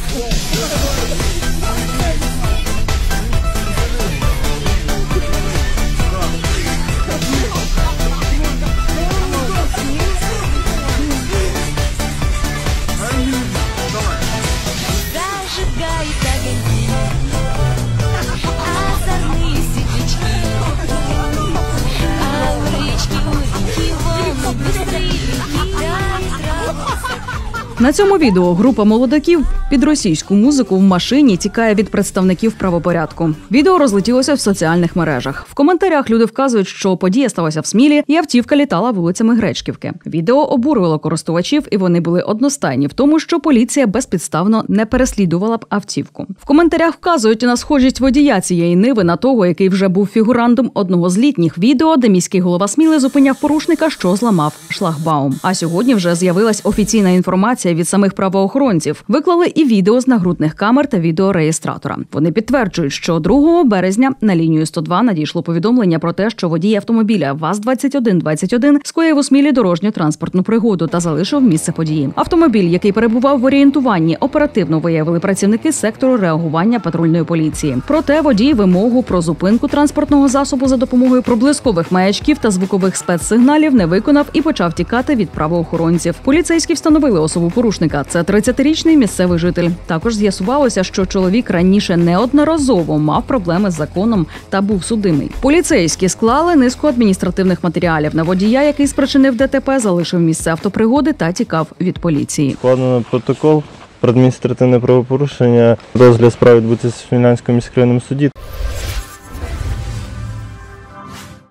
На цьому відео група молодиків під російську музику в машині тікає від представників правопорядку. Відео розлетілося в соціальних мережах. В коментарях люди вказують, що подія сталася в Смілі і автівка літала вулицями Гречківки. Відео обурило користувачів, і вони були одностайні в тому, що поліція безпідставно не переслідувала б автівку. В коментарях вказують на схожість водія цієї Ниви на того, який вже був фігурантом одного з літніх відео, де міський голова Сміли зупиняв порушника, що зламав шлагбаум. А сьогодні вже з'явилась офіційна інформація від самих правоохоронців. Виклали і відео з нагрудних камер та відеореєстратора. Вони підтверджують, що 2 березня на лінію 102 надійшло повідомлення про те, що водій автомобіля ВАЗ-2121 скоїв у Смілі дорожньо-транспортну пригоду та залишив місце події. Автомобіль, який перебував в орієнтуванні, оперативно виявили працівники сектору реагування патрульної поліції. Проте водій вимогу про зупинку транспортного засобу за допомогою проблискових маячків та звукових спецсигналів не виконав і почав тікати від правоохоронців. Поліцейські встановили особу порушника. Це 30-річний місцевий житель. Також з'ясувалося, що чоловік раніше неодноразово мав проблеми з законом та був судимий. Поліцейські склали низку адміністративних матеріалів на водія, який спричинив ДТП, залишив місце автопригоди та тікав від поліції. Складено протокол про адміністративне правопорушення. Розгляд справи відбудеться в Смілянському міськрайонному суді.